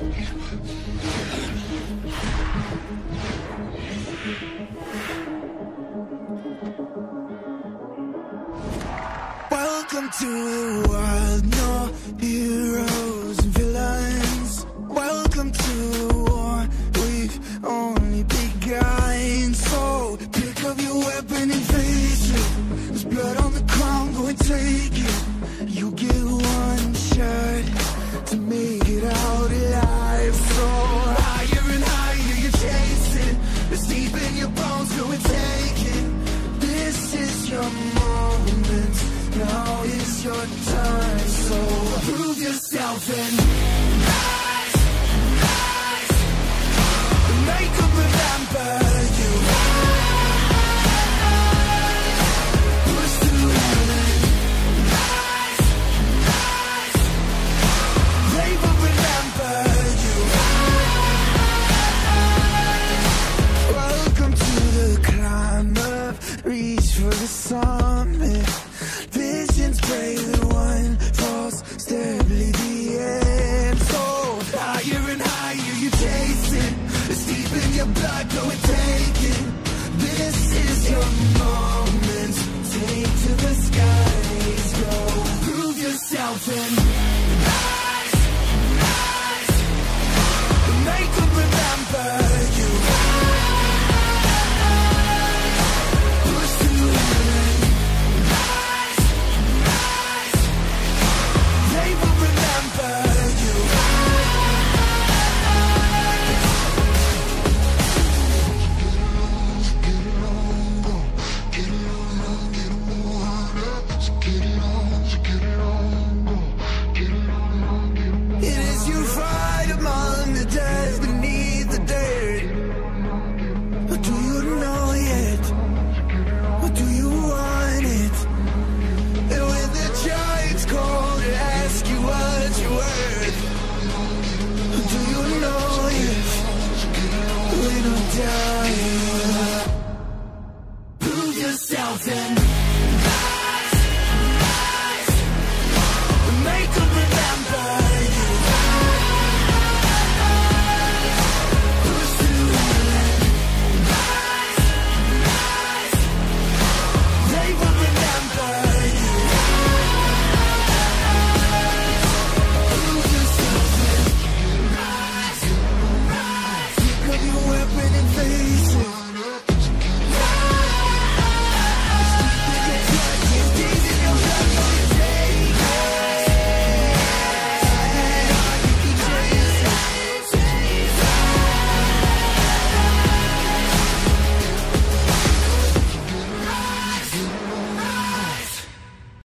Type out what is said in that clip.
Welcome to the world, no heroes and villains. Welcome to the war, we've only begun. So pick up your weapon and face it. There's blood on the ground, go and take it. You get one shot to make it out alive. So higher and higher you're chasing. It's deep in your bones, go and take it. This is your moment. Now is your time, so prove yourself and rise, rise. Make them remember you. Push through heaven. Rise, rise. They will remember you. Welcome to the climb up, reach for the summit. Visions pray that one falls, steadily the end. So higher and higher you chase it. It's deep in your blood, go and take it. This is your moment. Take to the skies, go. Prove yourself and